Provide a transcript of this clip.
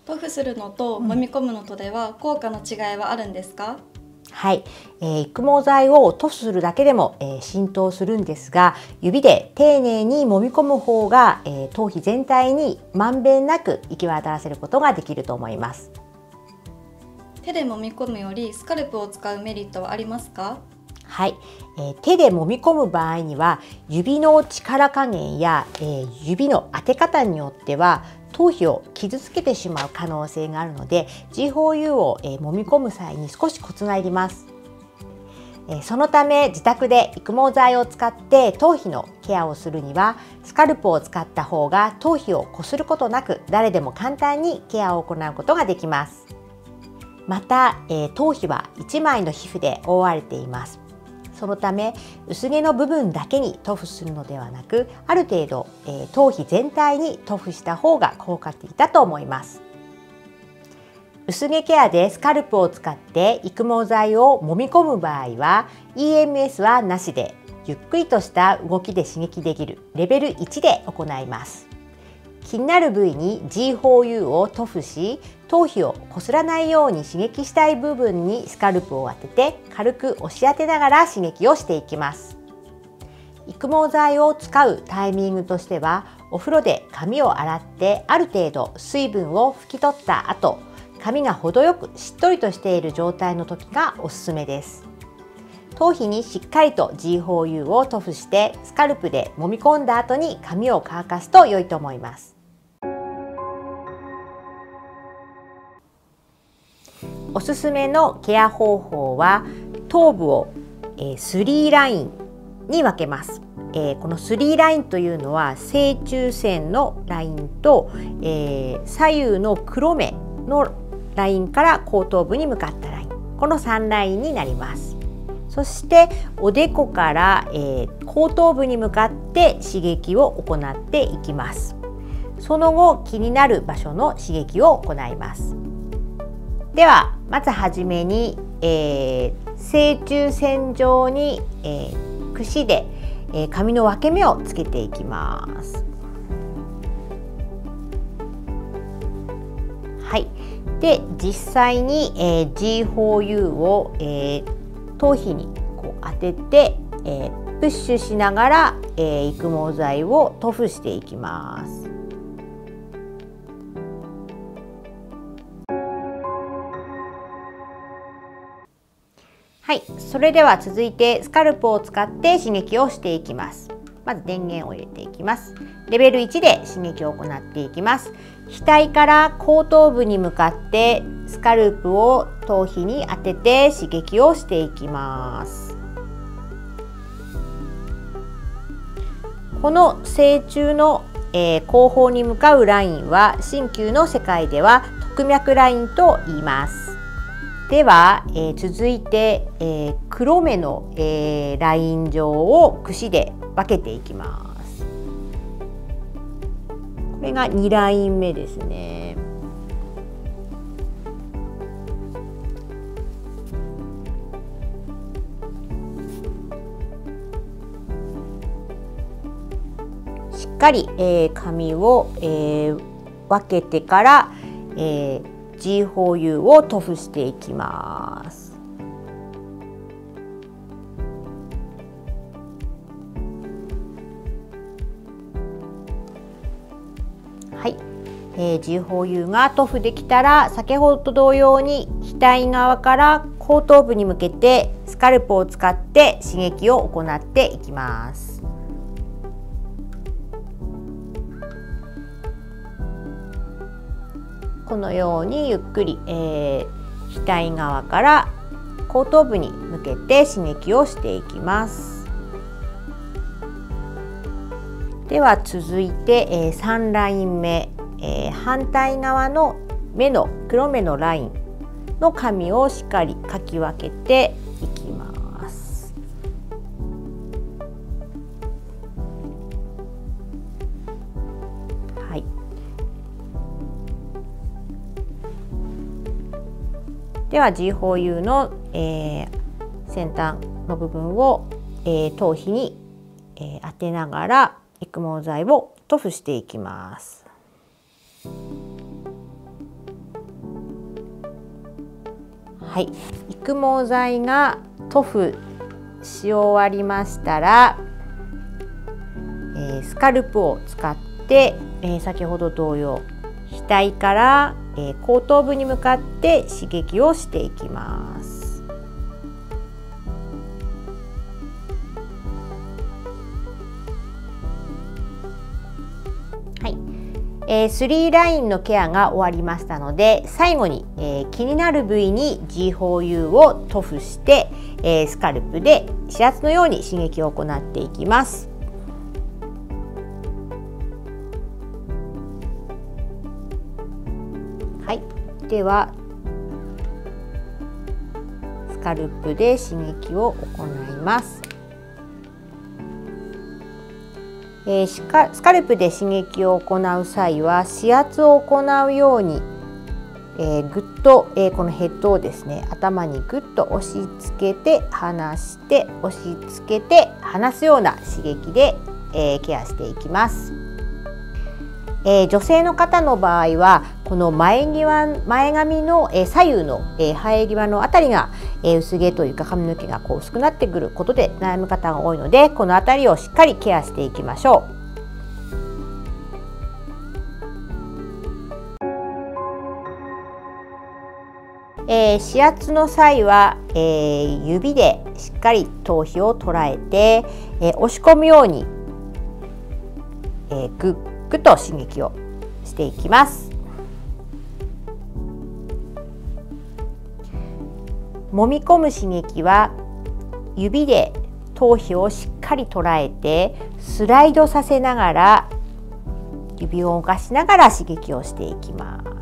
塗布するのと揉み込むのとでは効果の違いはあるんですか？ はい、育毛剤を塗布するだけでも、浸透するんですが、指で丁寧に揉み込む方が、頭皮全体にまんべんなく行き渡らせることができると思います。 手で揉み込むよりスカルプを使うメリットはありますか？ はい、手で揉み込む場合には指の力加減や、指の当て方によっては頭皮を傷つけてしまう可能性があるので G4U を、揉み込む際に少しコツがいります。そのため自宅で育毛剤を使って頭皮のケアをするにはスカルプを使った方が頭皮をこすることなく誰でも簡単にケアを行うことができます。また、頭皮は1枚の皮膚で覆われています。そのため薄毛の部分だけに塗布するのではなく、ある程度、頭皮全体に塗布した方が効果的だと思います。薄毛ケアでスカルプを使って育毛剤を揉み込む場合は EMS はなしでゆっくりとした動きで刺激できるレベル1で行います。気になる部位に G4U を塗布し、頭皮をこすらないように刺激したい部分にスカルプを当てて軽く押し当てながら刺激をしていきます。育毛剤を使うタイミングとしては、お風呂で髪を洗ってある程度水分を拭き取った後、髪が程よくしっとりとしている状態の時がおすすめです。頭皮にしっかりと G4U を塗布してスカルプで揉み込んだ後に髪を乾かすと良いと思います。おすすめのケア方法は頭部を3ラインに分けます。この3ラインというのは正中線のラインと、左右の黒目のラインから後頭部に向かったライン、この3ラインになります。そしておでこから、後頭部に向かって刺激を行っていきます。その後気になる場所の刺激を行います。ではまずはじめに、正中線上に、櫛で、髪の分け目をつけていきます。はい。で実際に、G4U を、頭皮にこう当てて、プッシュしながら、育毛剤を塗布していきます。はい、それでは続いてスカルプを使って刺激をしていきます。まず電源を入れていきます。レベル1で刺激を行っていきます。額から後頭部に向かってスカルプを頭皮に当てて刺激をしていきます。この正中の、後方に向かうラインは鍼灸の世界では特脈ラインと言います。では、続いて、黒目の、ライン上を櫛で分けていきます。これが2ライン目ですね。しっかり、髪を、分けてから、G4U を塗布していきます。はい、G4U が塗布できたら先ほどと同様に額側から後頭部に向けてスカルプを使って刺激を行っていきます。このようにゆっくり、額側から後頭部に向けて刺激をしていきます。では続いて、3ライン目、反対側の目の黒目のラインの髪をしっかりかき分けていきます。はい。では G4U の、先端の部分を、頭皮に、当てながら育毛剤を塗布していきます。 はい、育毛剤が塗布し終わりましたら、スカルプを使って、先ほど同様額から、後頭部に向かって刺激をしていきます。はい、3ラインのケアが終わりましたので、最後に、気になる部位に G4U を塗布して、スカルプで指圧のように刺激を行っていきます。はい、ではスカルプで刺激を行います。スカルプで刺激を行う際は指圧を行うように、ぐっと、このヘッドをですね、頭にぐっと押し付けて離して押し付けて離すような刺激で、ケアしていきます。女性の方の場合はこの前髪の左右の生え際のあたりが薄毛というか髪の毛がこう薄くなってくることで悩む方が多いので、このあたりをしっかりケアしていきましょう。指圧の際は、指でしっかり頭皮を捉えて、押し込むように、グッグッと刺激をしていきます。揉み込む刺激は指で頭皮をしっかり捉えてスライドさせながら指を動かしながら刺激をしていきます。